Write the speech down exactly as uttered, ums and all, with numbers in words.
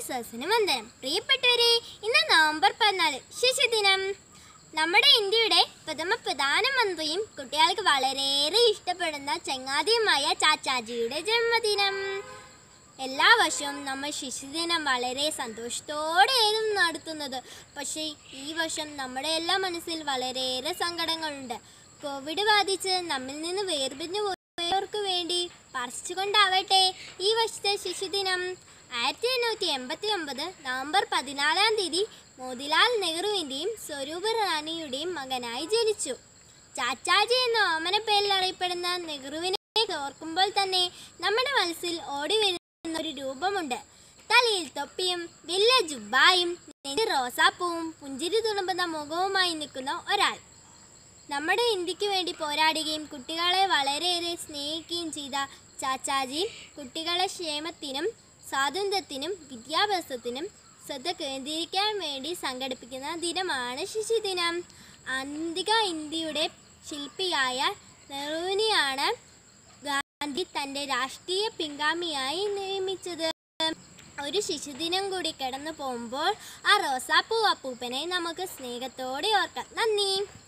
സദസ്സിന് വന്ദനം. പ്രിയപ്പെട്ടവരെ, ഇന്ന് നവംബർ പതിനാല് ശിശുദിനം. നമ്മുടെ ഇന്ത്യയുടെ പ്രഥമ പ്രധാനമന്ത്രിയും കുട്ടികൾക്ക് വളരെയേറെ ഇഷ്ടപ്പെടുന്ന ചങ്ങാതിയുമായ ചാച്ചാജിയുടെ ജന്മദിനം. എല്ലാ വർഷവും നമ്മൾ ശിശുദിനം വളരെ സന്തോഷത്തോടെയായിരുന്നു നടത്തുന്നത്. പക്ഷേ ഈ വർഷം നമ്മുടെ എല്ലാ മനസ്സിൽ വളരെയേറെ സങ്കടങ്ങളുണ്ട്. കോവിഡ് ബാധിച്ച് നമ്മിൽ നിന്ന് വേർപിരിഞ്ഞു പോയവർക്ക് വേണ്ടി പ്രാർത്ഥിച്ചുകൊണ്ടാവട്ടെ ഈ വർഷത്തെ ശിശുദിനം. ആയിരത്തി എണ്ണൂറ്റി എൺപത്തി ഒമ്പത് നവംബർ പതിനാലാം തീയതി മോതിലാൽ നെഹ്റുവിൻ്റെയും സ്വരൂപ റാണിയുടെയും മകനായി ജനിച്ചു. ചാച്ചാജി എന്ന ഓമന പേരിൽ അറിയപ്പെടുന്ന നെഹ്റുവിനെ ഓർക്കുമ്പോൾ തന്നെ നമ്മുടെ മനസ്സിൽ ഓടി വരുന്ന ഒരു രൂപമുണ്ട്. തലയിൽ തൊപ്പിയും വലിയ ജുബ്ബായും നെഞ്ചിൽ റോസാപ്പൂവും പുഞ്ചിരി തുളുമ്പുന്ന മുഖവുമായി നിൽക്കുന്ന ഒരാൾ. നമ്മുടെ ഇന്ത്യക്ക് വേണ്ടി പോരാടുകയും കുട്ടികളെ വളരെയേറെ സ്നേഹിക്കുകയും ചെയ്ത ചാച്ചാജി കുട്ടികളുടെ ക്ഷേമത്തിനും സ്വാതന്ത്ര്യത്തിനും വിദ്യാഭ്യാസത്തിനും ശ്രദ്ധ കേന്ദ്രീകരിക്കാൻ വേണ്ടി സംഘടിപ്പിക്കുന്ന ദിനമാണ് ശിശുദിനം. ആധുനിക ഇന്ത്യയുടെ ശില്പിയായ നെഹ്റുവിനെയാണ് ഗാന്ധി തൻ്റെ രാഷ്ട്രീയ പിൻഗാമിയായി നിയമിച്ചത്. ഒരു ശിശുദിനം കൂടി കടന്നു പോകുമ്പോൾ ആ റോസാപ്പൂ അപ്പൂപ്പനെ നമുക്ക് സ്നേഹത്തോടെ ഓർക്കാം. നന്ദി.